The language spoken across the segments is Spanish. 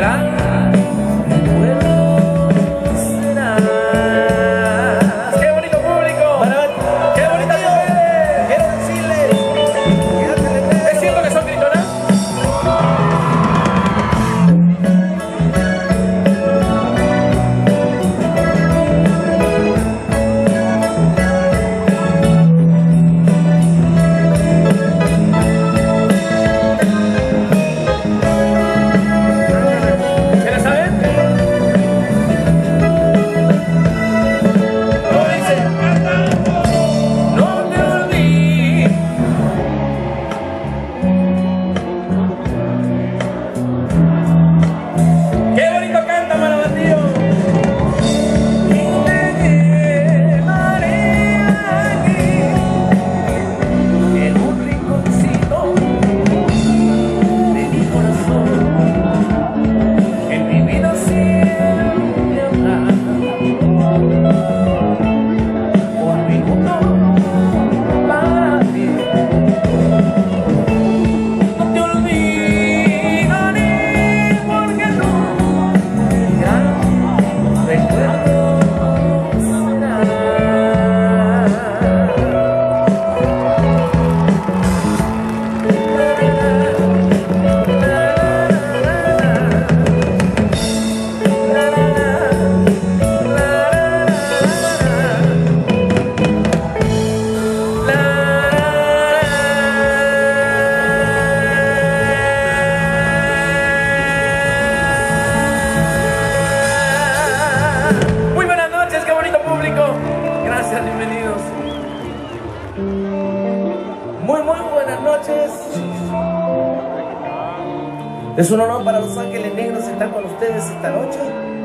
Es un honor para Los Ángeles Negros estar con ustedes esta noche.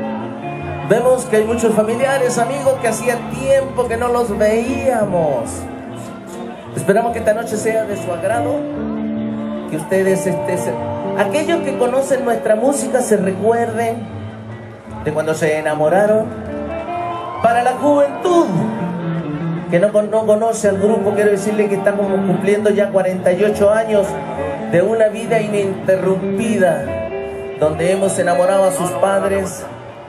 Vemos que hay muchos familiares, amigos, que hacía tiempo que no los veíamos. Esperamos que esta noche sea de su agrado, que ustedes, aquellos que conocen nuestra música, se recuerden de cuando se enamoraron. Para la juventud que no conoce al grupo, quiero decirle que estamos cumpliendo ya 48 años de una vida ininterrumpida, donde hemos enamorado a sus padres,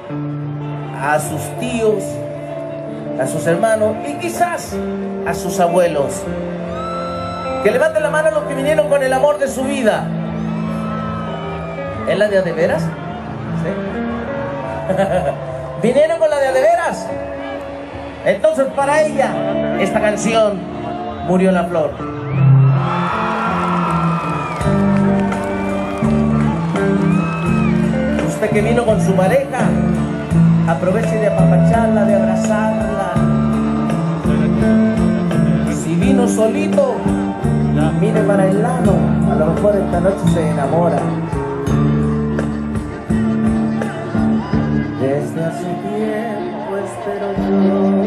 a sus tíos, a sus hermanos y quizás a sus abuelos. Que levanten la mano los que vinieron con el amor de su vida. ¿Es la de veras? ¿Sí? ¿Vinieron con la de veras? Entonces para ella esta canción, Murió la Flor. Usted que vino con su pareja, aproveche de apapacharla, de abrazarla. Si vino solito, mire para el lado, a lo mejor esta noche se enamora. Desde hace tiempo espero yo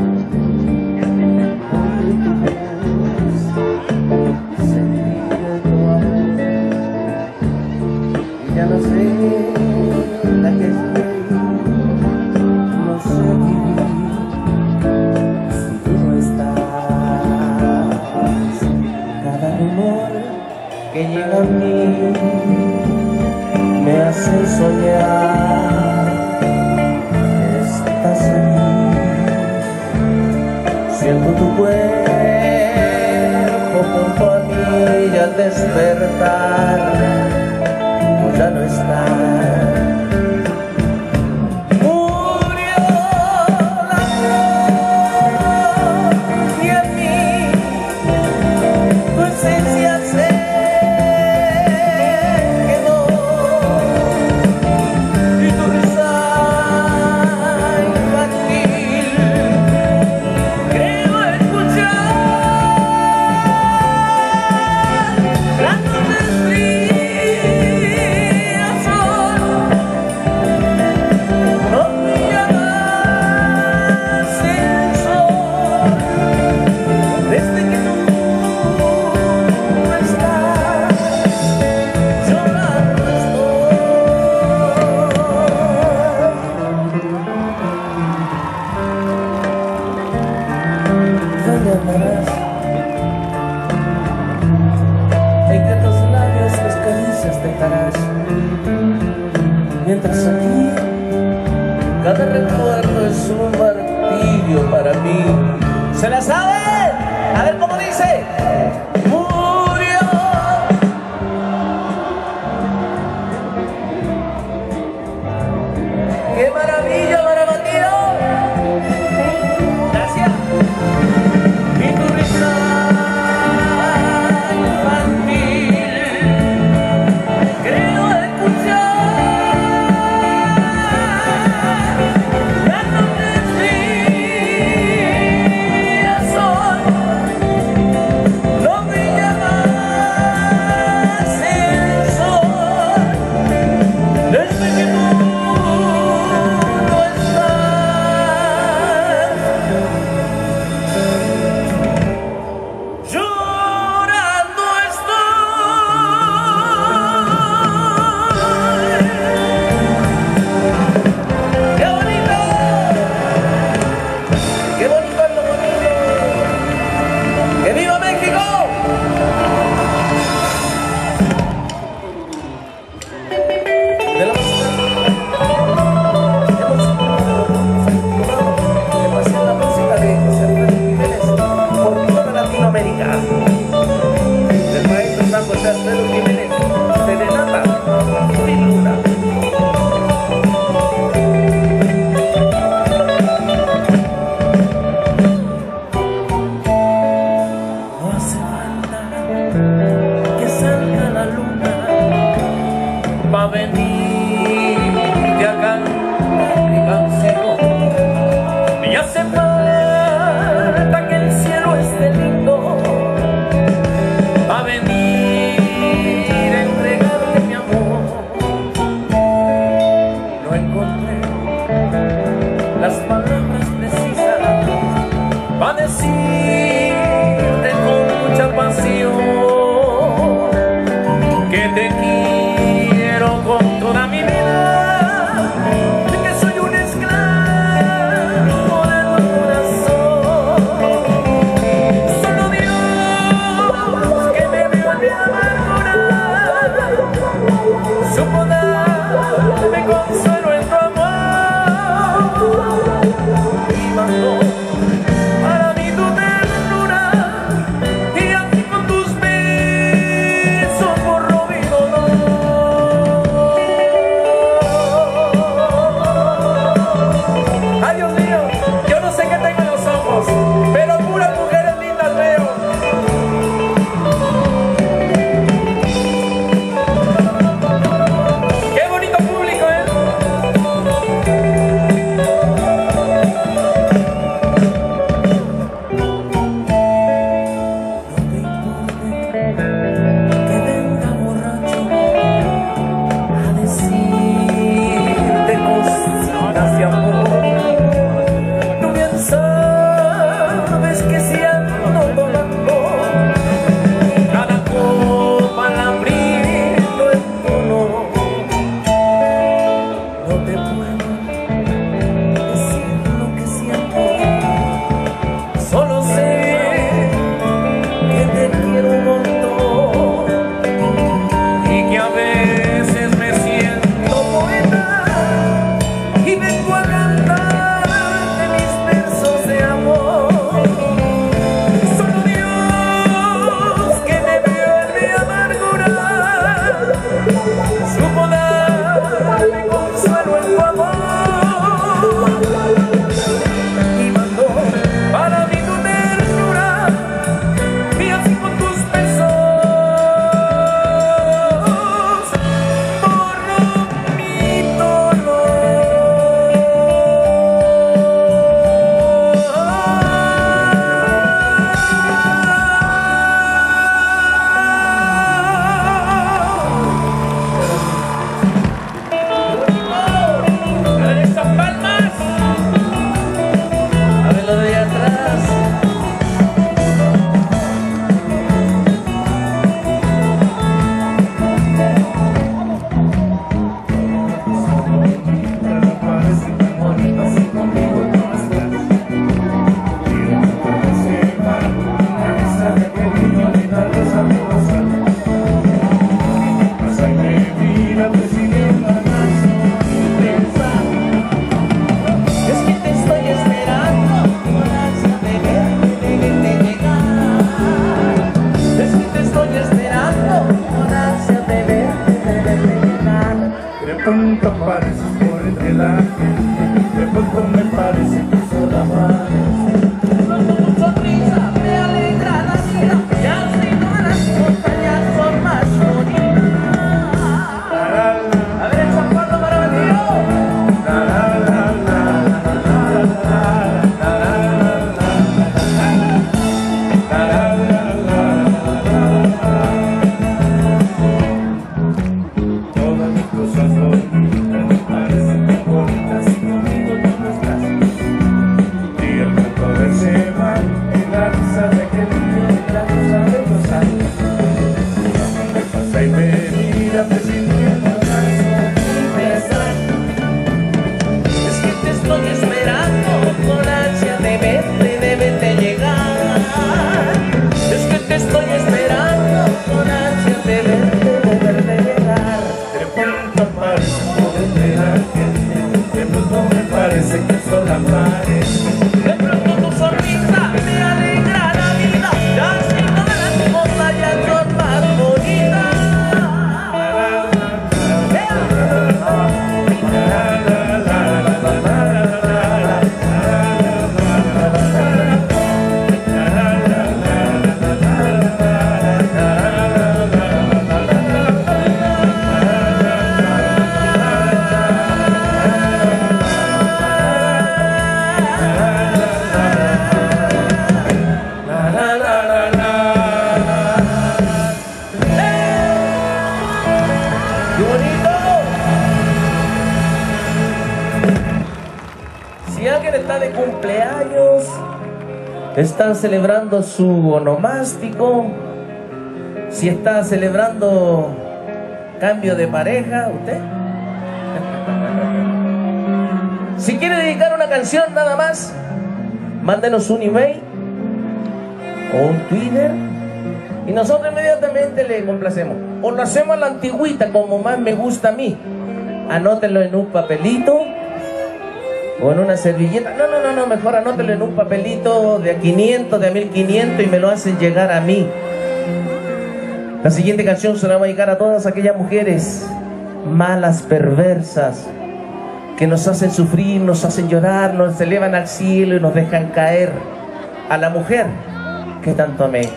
sentir tu amor, y ya no sé la que soy, no sé vivir si tú no estás. Cada rumor que llega a mí me hace soñar. Estás aquí, siento tu cuerpo junto a mí, y al despertar tú ya no estás. Y tu encuentras aquí. Cada recuerdo es un martirio para mí. ¿Se la sabe? A ver cómo dice. Murió. ¡Qué maravilla, Marabatío! Gracias. Y tu risa infantil creo escuchar las noches frías son, no brilla más el sol desde que tú no estás. Llorando estoy. ¡Qué bonito! ¡Qué bonito es lo bonito! ¡Que viva México! De la música hemos demasiada música de José Alfredo Jiménez por toda Latinoamérica. El maestro San José Alfredo Jiménez, Serenata, Sin Luna. No hace falta que salga la luna, va a venir de acá mi canción. Y hace falta que el cielo esté lindo, va a venir a entregarte mi amor. No encontré las palabras precisas para decirte con mucha pasión que te quiero con toda mi vida, que soy un esclavo de tu corazón. Solo Dios, que me vio en mi amargura, supo darme consuelo en tu amor y mandó para mí tu ternura, y así con tus besos borró mi dolor. Ay, Dios mío, yo no sé qué tengo en los ojos, pero puras mujeres lindas veo. Qué bonito público, ¿eh? pronto apareces por entre la gente, de pronto me parece que sola amaneces. Con tu sonrisa me alegra la vida, y así no las montañas son más bonitas. A ver, el San Juan para Bandido. Todas mis cosas bonitas parecen tan bonitas y conmigo tú no estás. Y el canto de ese mar y la risa de aquel niño y la cosa de gozar. Me pasa y me mira presintiendo y besar. Es que te estoy esperando con ansia de verte llegar. Es que te estoy esperando con ansia de verte llegar. De pronto aparece por entre la gente, de pronto me parece que sola amaneces. De pronto tu sonrisa me alegra la vida, y así todas las montañas son más bonitas. ¡Qué bonito! Si alguien está de cumpleaños, está celebrando su onomástico, si está celebrando cambio de pareja, usted. Si quiere dedicar una canción nada más, mándenos un email o un Twitter y nosotros inmediatamente le complacemos. O lo hacemos a la antigüita, como más me gusta a mí. Anótenlo en un papelito o en una servilleta. No, mejor anótenlo en un papelito de a 500, de a 1500 y me lo hacen llegar a mí. La siguiente canción se la va a llegar a todas aquellas mujeres malas, perversas, que nos hacen sufrir, nos hacen llorar, nos elevan al cielo y nos dejan caer. A la mujer que tanto amé.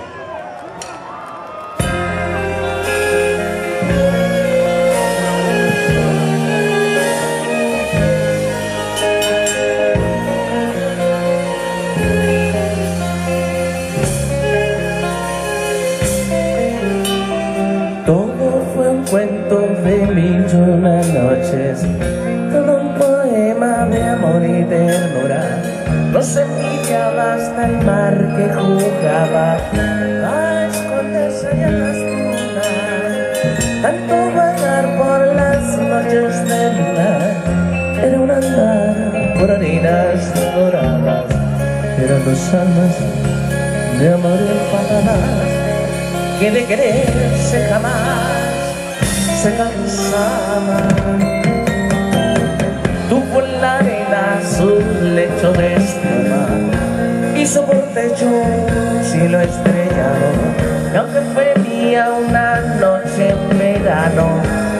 Todo fue un cuento de 1001 noches, todo un poema de amor y ternura. Nos envidiaba hasta el mar que jugaba a esconderse allá en las dunas. Tanto vagar por las noches de luna era un andar por arenas doradas. Eran dos almas de amor enfadadas que de quererse jamás se cansaban. Tuvo en la arena su lecho de espuma y soporté yo un cielo estrellado. Y aunque fue día una noche en verano,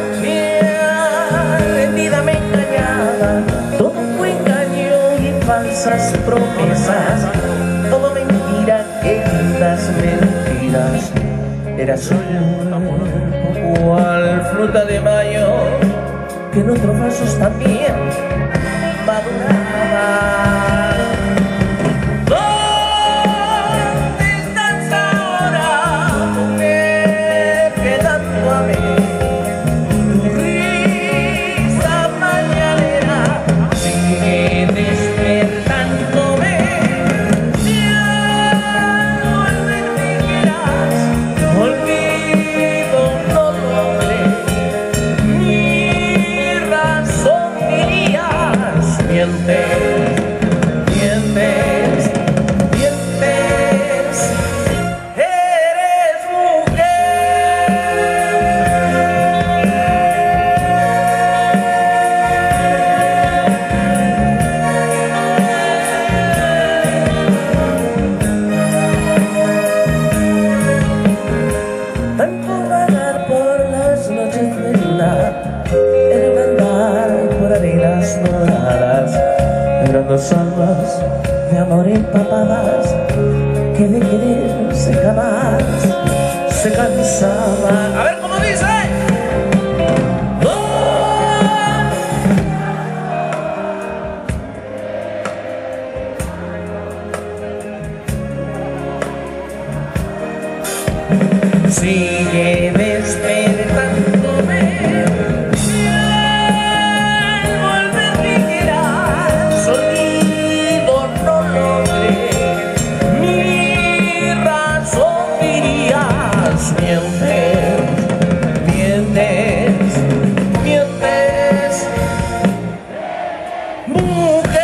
bien rendida me engañaba. Todo fue engaño y falsas promesas, todo mentira, queridas mentiras. Era solo cual fruta de mayo que en otros vasos también maduraba. ¿Dónde estás ahora, mujer que tanto amé? Brisa mañanera sigue despertándome. Ya no olvidé quieras, olvido no doble. Mi razón dirías, miente. desnudadas, eran dos almas de amor empapadas que de quererse jamás se cansaban. A ver cómo dice. Sigue despertándome, al volver dijeras, sonido no logré, mi razón dirías, mientes, mientes, mientes, mujer.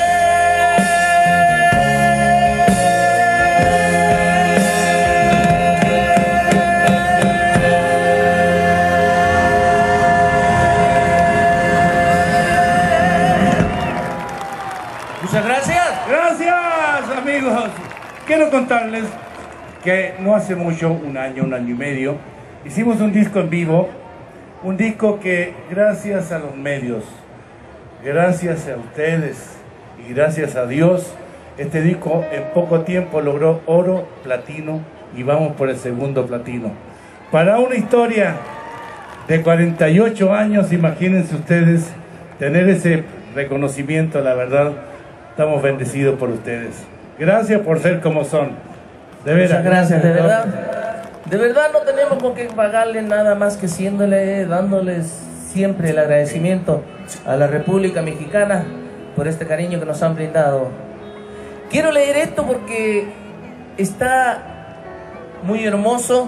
Muchas gracias. Gracias, amigos. Quiero contarles que no hace mucho, un año y medio, hicimos un disco en vivo, un disco que gracias a los medios, gracias a ustedes y gracias a Dios, este disco en poco tiempo logró oro, platino y vamos por el segundo platino. Para una historia de 48 años, imagínense ustedes tener ese reconocimiento, la verdad. Estamos bendecidos por ustedes. Gracias por ser como son. De veras. Muchas gracias, de verdad. De verdad no tenemos con qué pagarle nada más que dándoles siempre el agradecimiento a la República Mexicana por este cariño que nos han brindado. Quiero leer esto porque está muy hermoso.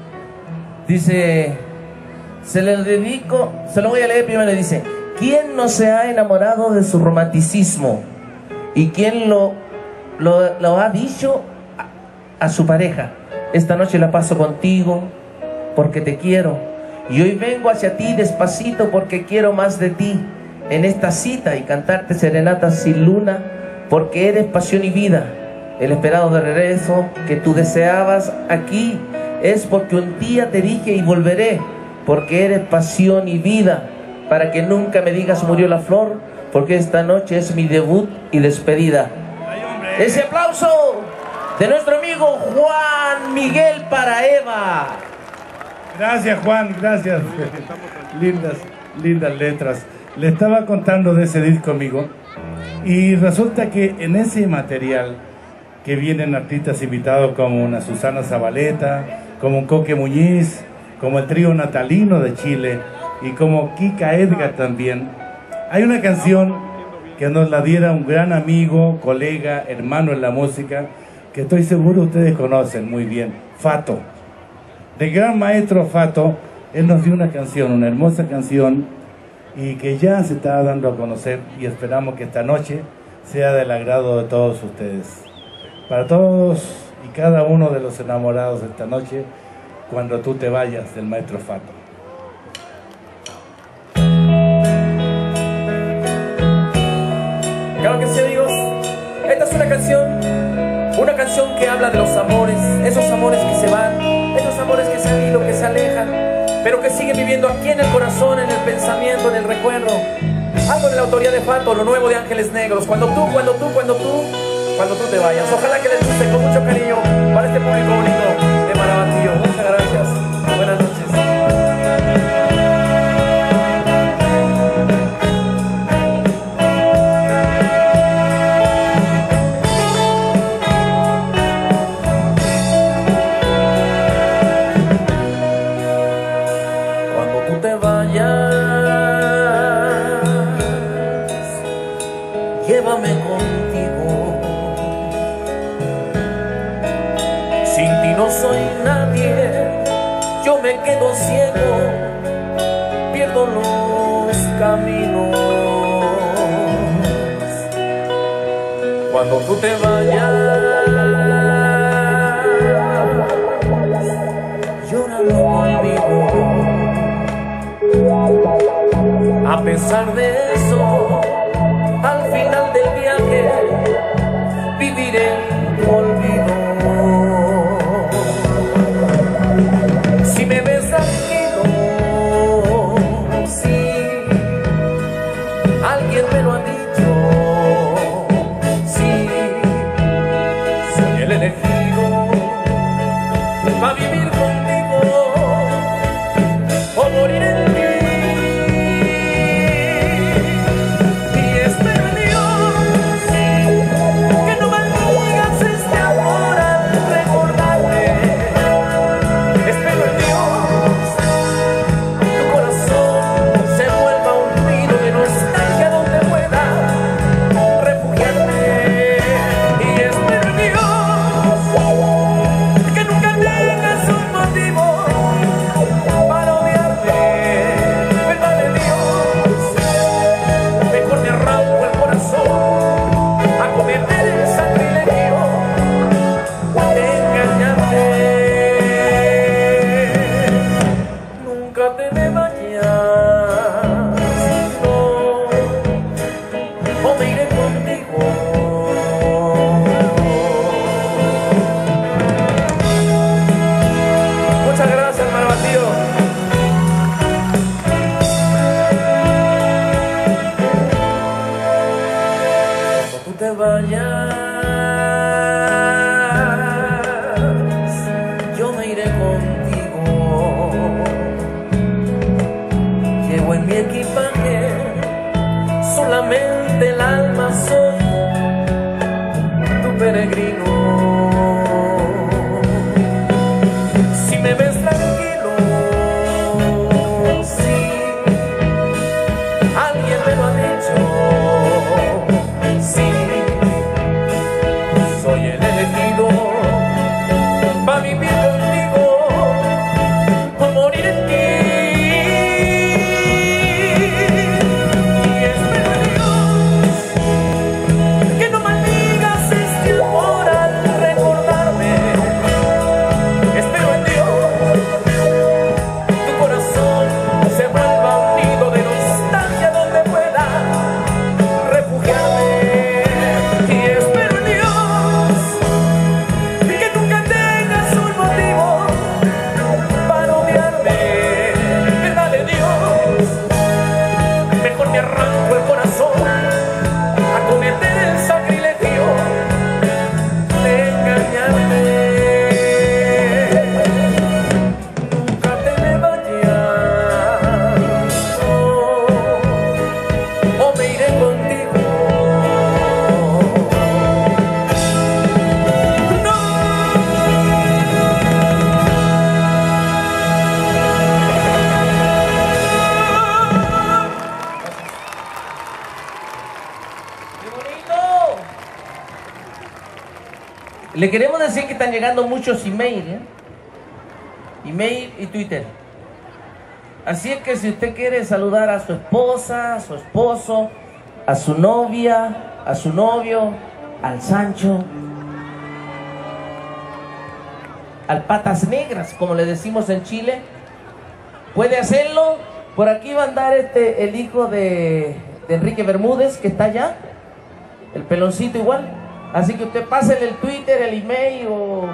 Dice, se lo dedico, se lo voy a leer primero. Dice, ¿quién no se ha enamorado de su romanticismo? ¿Y quién lo ha dicho a su pareja? Esta noche la paso contigo porque te quiero. Y hoy vengo hacia ti despacito porque quiero más de ti. En esta cita y cantarte serenatas sin luna porque eres pasión y vida. El esperado de regreso que tú deseabas aquí es porque un día te dije y volveré. Porque eres pasión y vida. Para que nunca me digas murió la flor. Porque esta noche es mi debut y despedida. Ese aplauso de nuestro amigo Juan Miguel para Eva. Gracias, Juan, gracias. Lindas letras. Le estaba contando de ese disco, amigo, y resulta que en ese material que vienen artistas invitados como una Susana Zabaleta, como un Coque Muñiz, como el trío natalino de Chile y como Kika Edgar también. Hay una canción que nos la diera un gran amigo, colega, hermano en la música, que estoy seguro ustedes conocen muy bien, Fato. Del gran maestro Fato, él nos dio una canción, una hermosa canción, y que ya se está dando a conocer, y esperamos que esta noche sea del agrado de todos ustedes. Para todos y cada uno de los enamorados de esta noche, Cuando tú te vayas, del maestro Fato. Claro que sí, amigos. Esta es una canción que habla de los amores, esos amores que se van, esos amores que se han ido, que se alejan, pero que siguen viviendo aquí en el corazón, en el pensamiento, en el recuerdo. Algo de la autoría de Fato, lo nuevo de Ángeles Negros. Cuando tú te vayas. Ojalá que les guste con mucho cariño para este público bonito de Marabatío. Muchas gracias. Buenas noches. Llévame contigo, sin ti no soy nadie, yo me quedo ciego, pierdo los caminos. Cuando tú te vayas, llóralo conmigo. A pesar de eso, al final del viaje viviré tu olvido. Si me ves tranquilo, sí, alguien me lo ha dicho. Sí, soy el elegido para vivir contigo o morir en ti. Y espero en Dios que no maldigas este amor al recordarme. Espero en Dios tu corazón se vuelva un nido de nostalgia donde pueda refugiarme. Y espero en Dios que nunca tengas un motivo para odiarme. Verdad de Dios, mejor me arranco el corazón a cometer el sacrilegio de engañarte. Nunca te me vayas, no, o me iré contigo. Muchas gracias, hermano Batío. Cuando tú te vayas, yo me iré contigo. Llevo en mi equipaje solamente el alma, soy tu peregrino. Si me ves tranquilo, sí, alguien me lo ha dicho. Sí, soy el elegido para vivir contigo o morir en ti. Y espero en Dios que no maldigas este amor al recordarme. Espero en Dios tu corazón se vuelva un nido de nostalgia donde pueda refugiarme. Y espero en Dios que nunca tengas un motivo para odiarme. Verdad de Dios, mejor me arranco el corazón a cometer el sacrilegio de engañarte. Nunca te me vayas, no, o me iré contigo. No. ¡Qué bonito! Le queremos decir que están llegando muchos emails, email y Twitter. Así es que si usted quiere saludar a su esposa, a su esposo, a su novia, a su novio, al Sancho, al Patas Negras, como le decimos en Chile, puede hacerlo. Por aquí va a andar el hijo de Enrique Bermúdez, que está allá, el peloncito igual. Así que usted pásele el Twitter, el email o...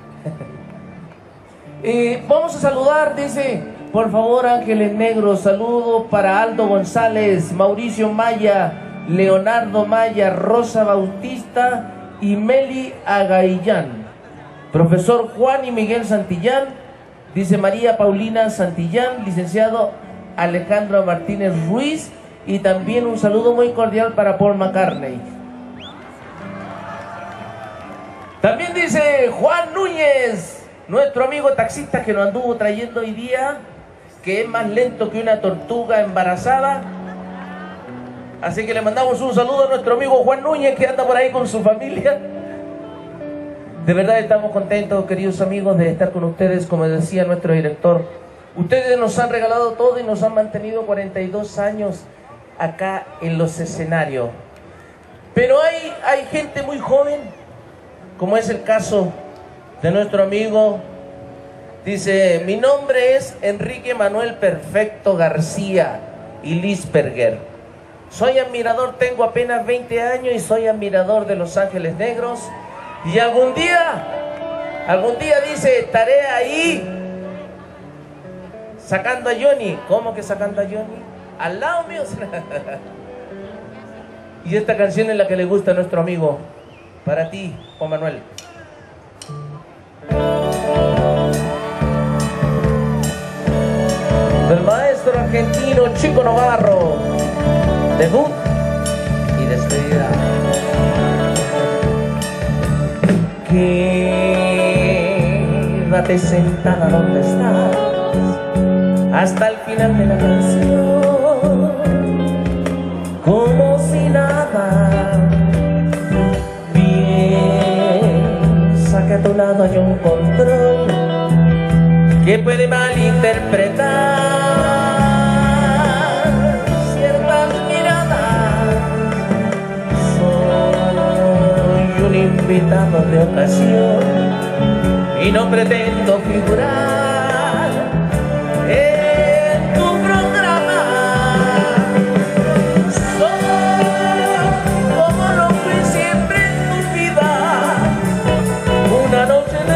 vamos a saludar, dice, por favor, Ángeles Negros, saludo para Aldo González, Mauricio Maya, Leonardo Maya, Rosa Bautista y Meli Agaillán. Profesor Juan y Miguel Santillán, dice María Paulina Santillán, licenciado Alejandro Martínez Ruiz, y también un saludo muy cordial para Paul McCartney. También dice Juan Núñez, nuestro amigo taxista que nos anduvo trayendo hoy día, que es más lento que una tortuga embarazada. Así que le mandamos un saludo a nuestro amigo Juan Núñez, que anda por ahí con su familia. De verdad estamos contentos, queridos amigos, de estar con ustedes. Como decía nuestro director, ustedes nos han regalado todo y nos han mantenido 42 años acá en los escenarios. Pero hay gente muy joven, como es el caso de nuestro amigo. Dice, mi nombre es Enrique Manuel Perfecto García y Lisperger. Soy admirador, tengo apenas 20 años y soy admirador de Los Ángeles Negros. Y algún día dice, estaré ahí sacando a Johnny. ¿Cómo que sacando a Johnny? Al lado mío. Y esta canción es la que le gusta a nuestro amigo. Para ti, Juan Manuel. Del maestro argentino Chico Novarro. Debut y despedida. Quédate sentada donde estás hasta el final de la canción, como si nada. Piensa que a tu lado hay un control que puede malinterpretar ciertas miradas. Soy un invitado de ocasión y no pretendo figurar en tu programa. Soy como lo fui siempre en tu vida, una noche de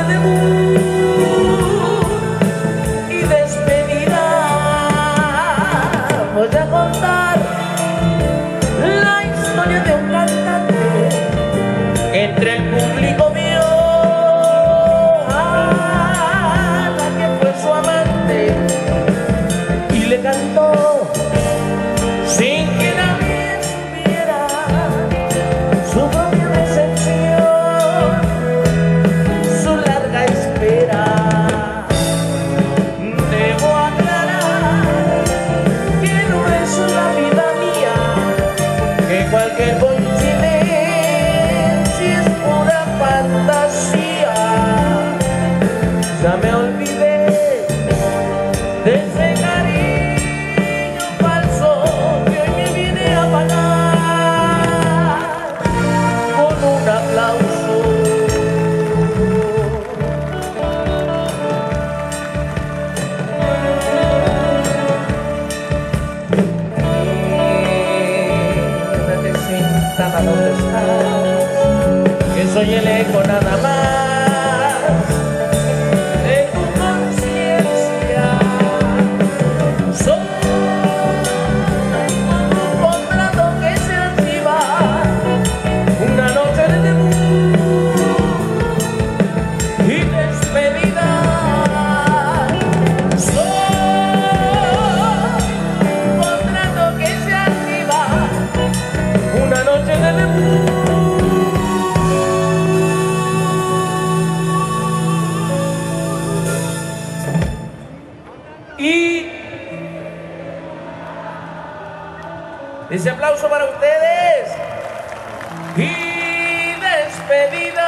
debut y despedida. Voy a contar la historia de un cantante que entre el público vio a la que fue su amante y le cantó sin que nadie supiera su propia decepción, su larga espera. Debo aclarar que no es la vida mía, que cualquier coincidencia es pura fantasía. Ya me olvidé de ese cariño falso que hoy me viene a pagar con un aplauso. Quédate sentada donde estás, que soy el eco nada más de tu conciencia. Soy un contrato que se activa, una noche de debut y despedida. Soy un contrato que se activa, una noche de debut. Y ese aplauso para ustedes. Y despedida.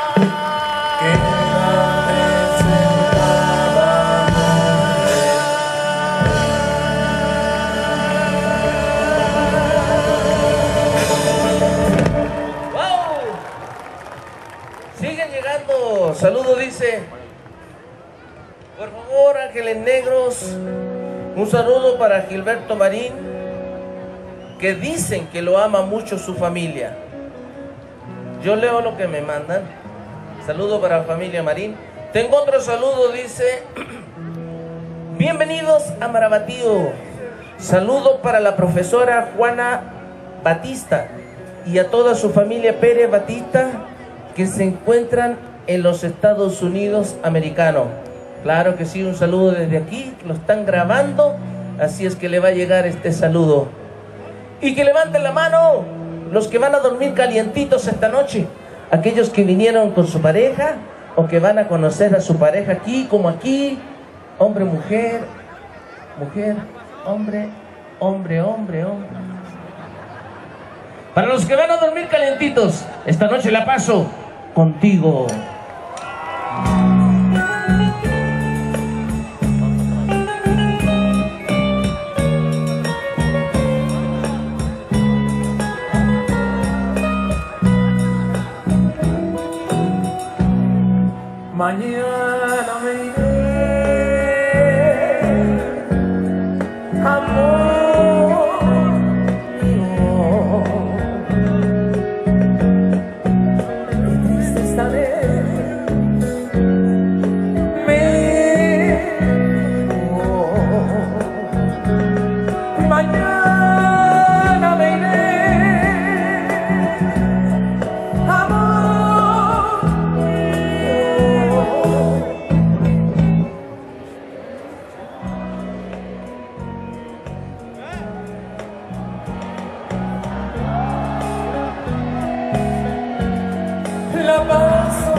¡Wow! Siguen llegando. Saludo, dice. Por favor, Ángeles Negros, un saludo para Gilberto Marín, que dicen que lo ama mucho su familia. Yo leo lo que me mandan. Saludo para la familia Marín. Tengo otro saludo, dice: bienvenidos a Marabatío. Saludo para la profesora Juana Batista y a toda su familia Pérez Batista, que se encuentran en los Estados Unidos americanos. Claro que sí, un saludo desde aquí, lo están grabando, así es que le va a llegar este saludo. Y que levanten la mano los que van a dormir calientitos esta noche, aquellos que vinieron con su pareja o que van a conocer a su pareja aquí como aquí, hombre, mujer, mujer, hombre, hombre, hombre, hombre. Para los que van a dormir calientitos, esta noche la paso contigo. Mañana me iré, amor mío, y triste estaré, mañana me iré. la paso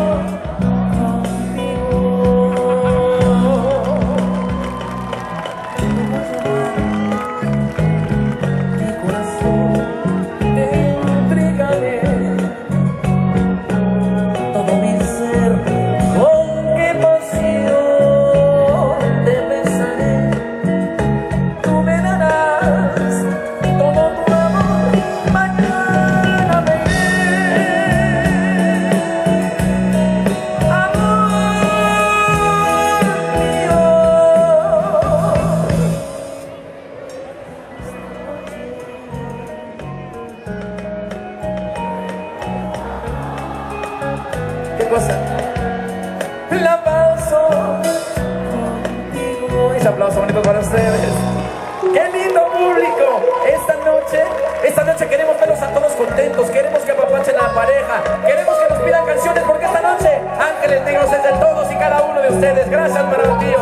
Esta noche queremos verlos a todos contentos, queremos que apapachen a la pareja, queremos que nos pidan canciones, porque esta noche Ángeles Negros es de todos y cada uno de ustedes. Gracias, Marabatío.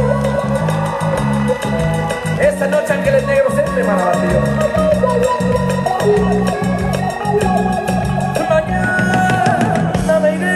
Esta noche Ángeles Negros es de Marabatío. Mañana me iré.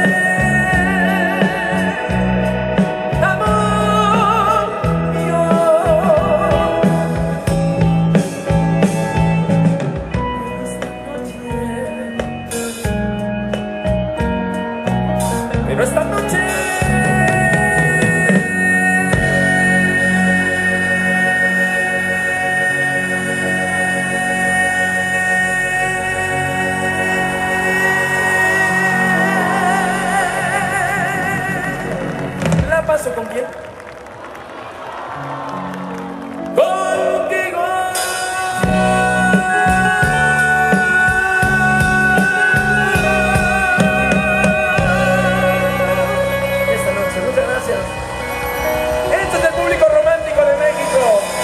¿Con quién? Contigo. Esta noche, muchas gracias. Este es el público romántico de México.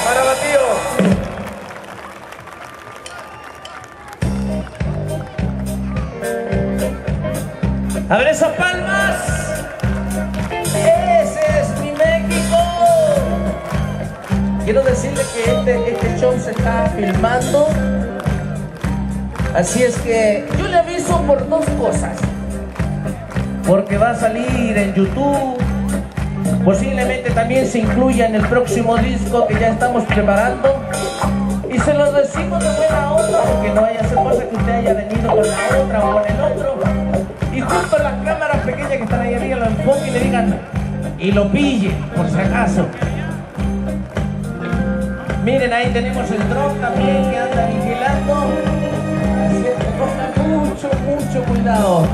Marabatío. A ver esas palmas. Quiero decirle que este show se está filmando, así es que yo le aviso por dos cosas, porque va a salir en YouTube, posiblemente también se incluya en el próximo disco que ya estamos preparando, y se lo decimos de buena onda, porque no vaya a ser cosa que usted haya venido con la otra o con el otro, y justo las cámaras pequeñas que están ahí arriba lo enfoquen y le digan, y lo pille, por si acaso. Miren, ahí tenemos el dron también que anda vigilando. Así es que pongan mucho cuidado.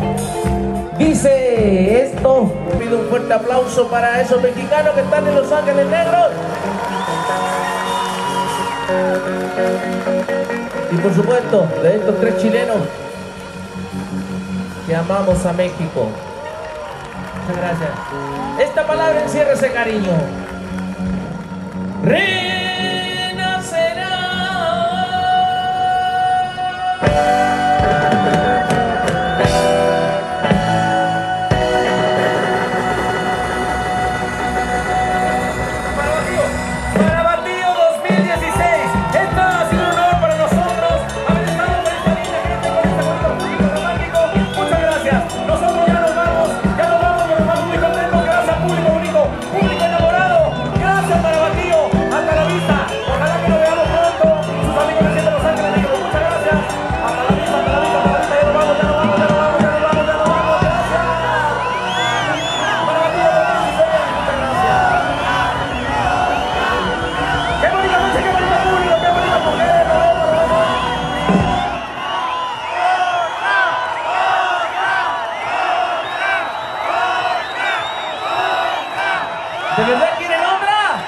Dice esto. Pido un fuerte aplauso para esos mexicanos que están en Los Ángeles Negros. Y por supuesto, de estos tres chilenos que amamos a México. Muchas gracias. Esta palabra encierra ese cariño. ¿De verdad quieren otra?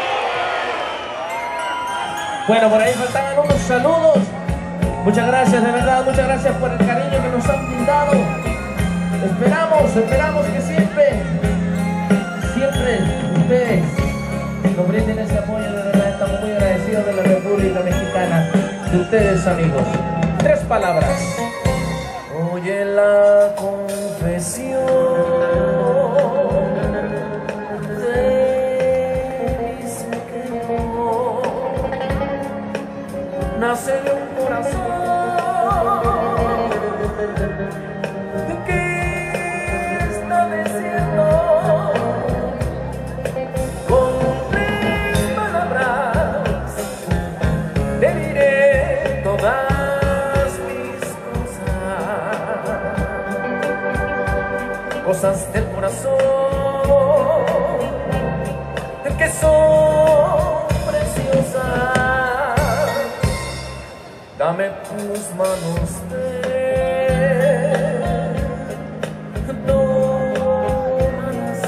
Bueno, por ahí faltaban unos saludos. Muchas gracias, de verdad, muchas gracias por el cariño que nos han brindado. Esperamos que siempre ustedes nos brinden ese apoyo. De verdad, estamos muy agradecidos de la República Mexicana, de ustedes, amigos. 3 palabras. Oye la confesión. Nace de un corazón que cosas del corazón que son preciosas. Dame tus manos, toma las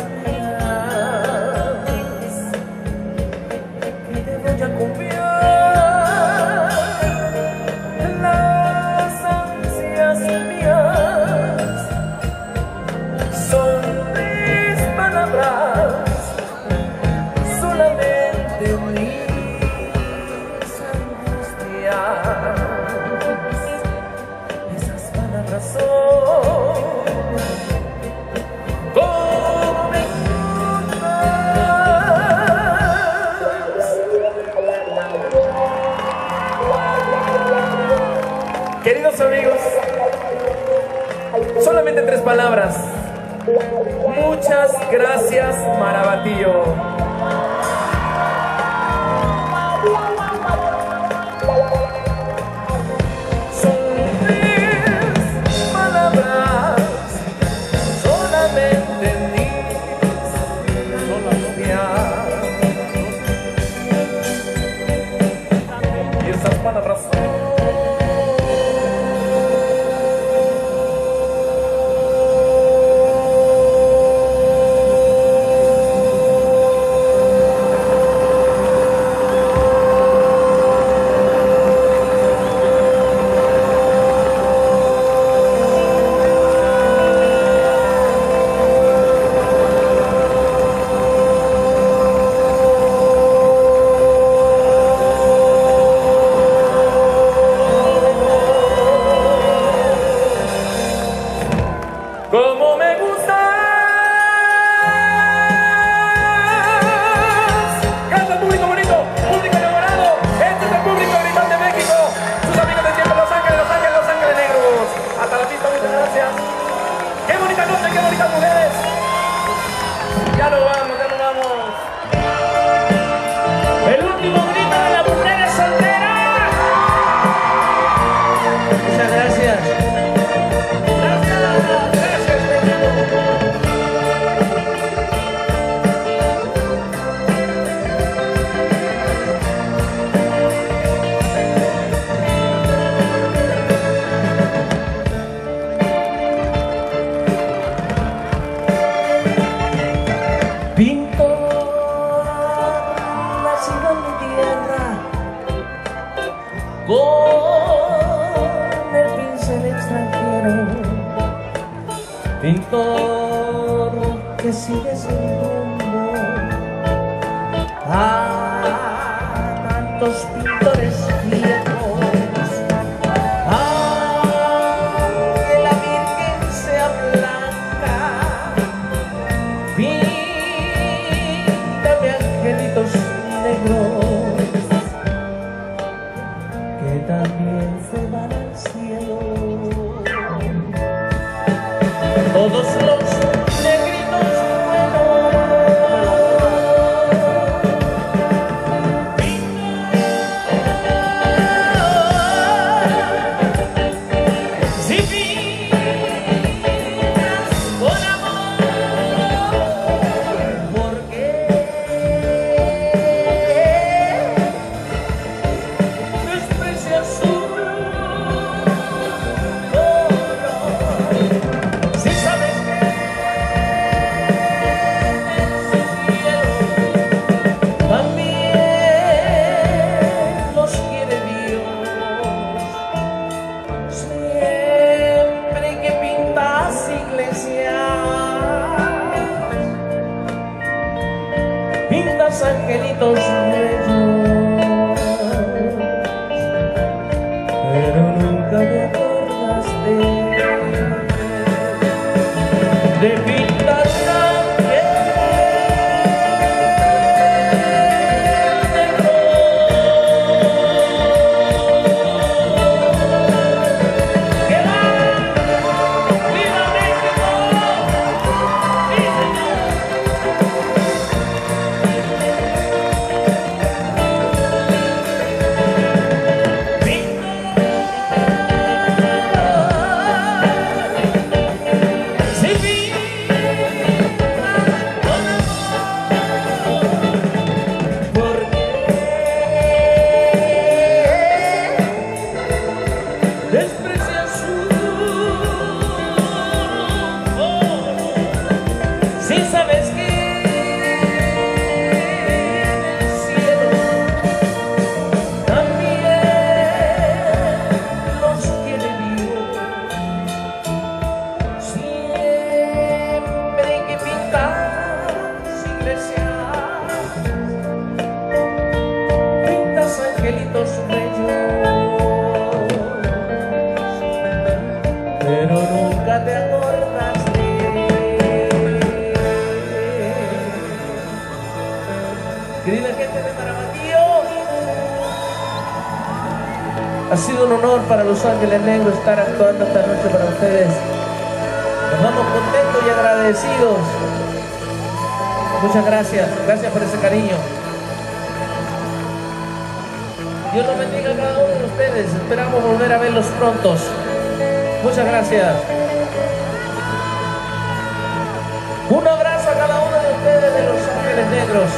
mías, que te voy a confiar las ansias mías. Son mis palabras, solamente mis angustias. Esas palabras son como me gustas. Queridos amigos, solamente 3 palabras. Muchas gracias, Marabatío. Son mis palabras, solamente mis angustias. Y esas palabras son como me gustas. Canta público bonito, público enamorado. Este es el público Gritón de México. Sus amigos de siempre, Los Ángeles, Los Ángeles, Los Ángeles Negros. Hasta la pista, muchas gracias. Qué bonita noche, qué bonitas mujeres. Ya nos vamos, ya nos vamos. El último grito de la mujer es soltera. Muchas gracias. Pintor, nacido en mi tierra, con el pincel extranjero. Pintor que sigue sin rumbo a tantos pintores viejos, aunque la Virgen sea blanca. Píntame angelitos negros que también se van al cielo. Todos los negritos buenos desprecia su si sabes que en el cielo también los quiere Dios. Siempre hay que pintar iglesias, pintas angelitos bellos, pero nunca te acordas de querida gente de Marabatío. Ha sido un honor para Los Ángeles Negros estar actuando esta noche para ustedes. Nos vamos contentos y agradecidos. Muchas gracias, gracias por ese cariño. Dios los bendiga a cada uno de ustedes. Esperamos volver a verlos prontos. Muchas gracias. Un abrazo a cada uno de ustedes de Los Ángeles Negros.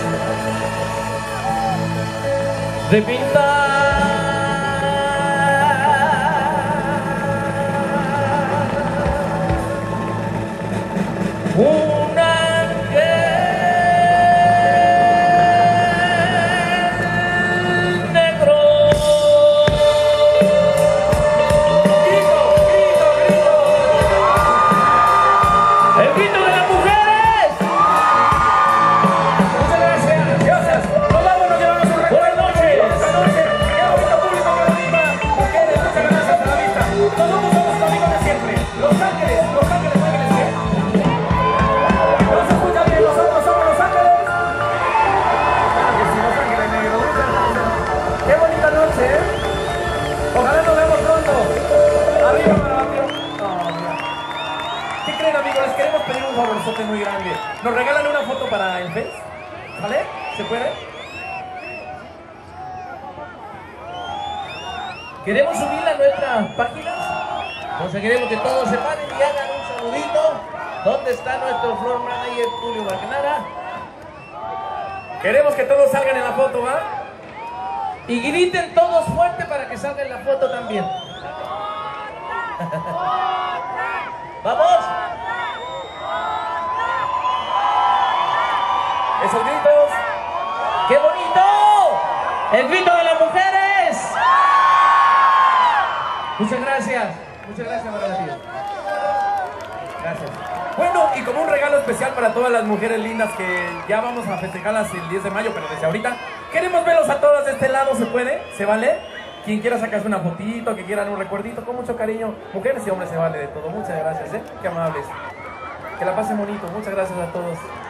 De pintar un ángel negro. ¡Grito, grito, grito! ¡El grito de las mujeres! Muchas gracias. Gracias. Nos vamos, nos llevamos un recuerdo. Buenas noches. Esta noche, qué bonito público que nos anima. Mujeres, muchas gracias a la vista. Nos vamos a los amigos de siempre. Los Ángeles, Los Ángeles, Los Ángeles. ¿No se escucha bien? Nosotros somos Los Ángeles. Claro que sí, Los Ángeles Negros. Muchas gracias. Qué bonita noche, ¿eh? Ojalá nos vemos pronto. Arriba, Marabatío. ¿Qué creen, amigos? Les queremos pedir un favorzote muy grande. ¿Nos regalan una foto para el Face? ¿Vale? ¿Se puede? Queremos subirla a nuestras páginas. Entonces queremos que todos se paren y hagan un saludito. ¿Dónde está nuestro floor manager Tulio Bargenara? Queremos que todos salgan en la foto, ¿va? Y griten todos fuerte para que salga en la foto también. ¡Vamos! Esos gritos. ¡Qué bonito! ¡El grito de las mujeres! Muchas gracias. Muchas gracias, Marabatío. Gracias. Bueno, y como un regalo especial para todas las mujeres lindas que ya vamos a festejarlas el 10 de mayo, pero desde ahorita queremos verlos a todas de este lado, ¿se puede? ¿Se vale? Quien quiera sacarse una fotito, que quieran un recuerdito, con mucho cariño. Mujeres y hombres se vale de todo. Muchas gracias, ¿eh? Qué amables. Que la pasen bonito. Muchas gracias a todos.